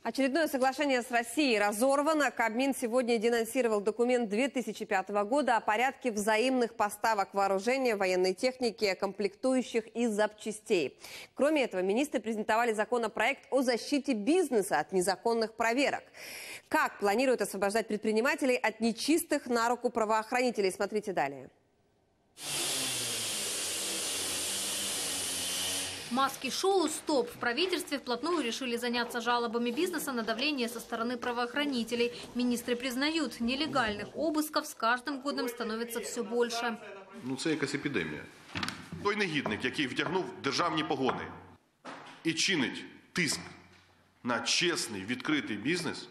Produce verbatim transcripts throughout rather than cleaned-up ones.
Очередное соглашение с Россией разорвано. Кабмин сегодня денонсировал документ две тысячи пятого года о порядке взаимных поставок вооружения, военной техники, комплектующих и запчастей. Кроме этого, министры презентовали законопроект о защите бизнеса от незаконных проверок. Как планируют освобождать предпринимателей от нечистых на руку правоохранителей? Смотрите далее. Маски-шоу «Стоп». В правительстве вплотную решили заняться жалобами бизнеса на давление со стороны правоохранителей. Министры признают, нелегальных обысков с каждым годом становится все больше. Ну, це якась епідемія. Той негідник, який вдягнув державні погони і чинить тиск на чесний, відкритий бізнес,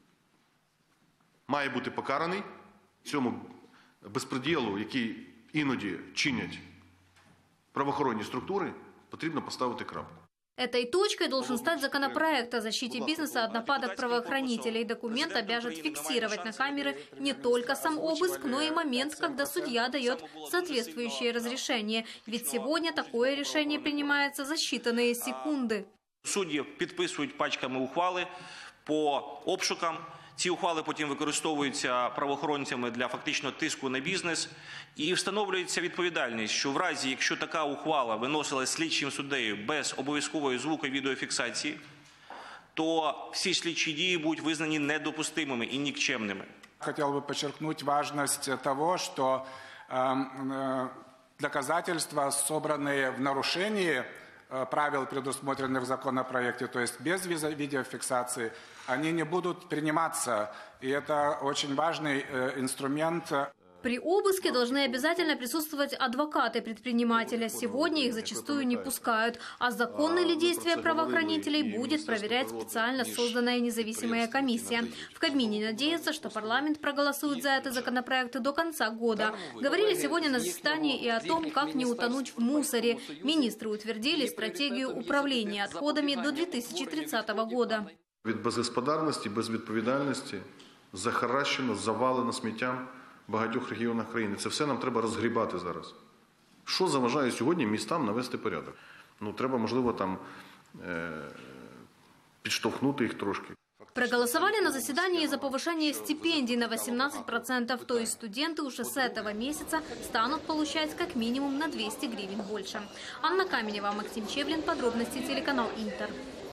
має бути покараний. Цьому безпреділу, який іноді чинять правоохоронні структури, потрібно поставити крапку. Этой точкой должен стать законопроект о защите бизнеса от нападок правоохранителей. Документ обяжет фиксировать на камеры не только сам обыск, но и момент, когда судья дает соответствующее разрешение. Ведь сегодня такое решение принимается за считанные секунды. Судді підписують пачками ухвали по обшукам. Ці ухвали потім використовуються правоохоронцями для фактично тиску на бізнес. І встановлюється відповідальність, що в разі, якщо така ухвала виносилась слідчим суддею без обов'язкової звуко- і відеофіксації, то всі слідчі дії будуть визнані недопустимими і нікчемними. Хотел бы подчеркнуть важность того, что э, доказательства, собранные в нарушении правил, предусмотренных в законопроекте, то есть без видеофиксации, они не будут приниматься. И это очень важный инструмент. При обыске должны обязательно присутствовать адвокаты предпринимателя. Сегодня их зачастую не пускают. А законны ли действия правоохранителей будет проверять специально созданная независимая комиссия. В Кабмине надеются, что парламент проголосует за этот законопроект до конца года. Говорили сегодня на заседании и о том, как не утонуть в мусоре. Министры утвердили стратегию управления отходами до две тысячи тридцатого года. Від безгосподарності, безвідповідальності захаращено, завалено сміттям в багатьох регіонах країни. Це все нам треба розгрібати зараз. Що заважає сьогодні містам навести порядок? Ну, треба, можливо, там е підштовхнути їх трошки. Проголосовали на заседании за повышение стипендий на восемнадцать процентов, то есть студенты уже с этого месяца станут получать как минимум на двести гривен больше. Анна Каменева, Максим Чевлин, подробности телеканал Интер.